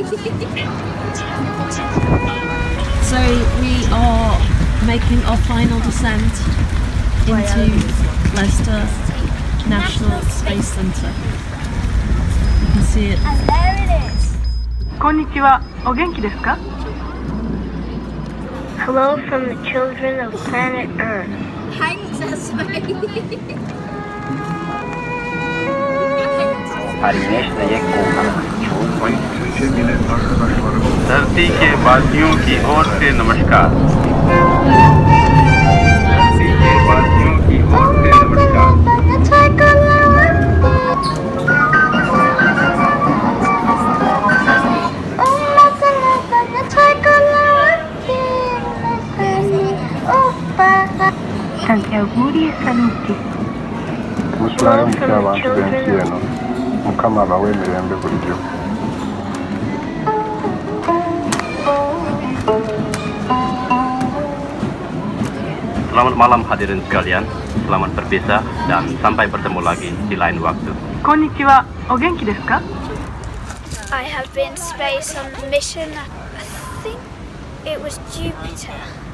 So we are making our final descent into Leicester National Space Centre. You can see it. And there it is. Konnichiwa, o genki desu ka? Hello from the children of planet Earth. Thanks, धरती के वासियों की ओर से नमस्कार। धरती के वासियों की ओर से नमस्कार। Tanti auguri e saluti. Musabe abantu benshi eno mukama abawe emirembe bulijjo. Selamat malam hadirin sekalian, selamat berpisah dan sampai bertemu lagi di lain waktu. Konnichiwa, o genki desu ka? I have been to space on a mission, I think it was Jupiter.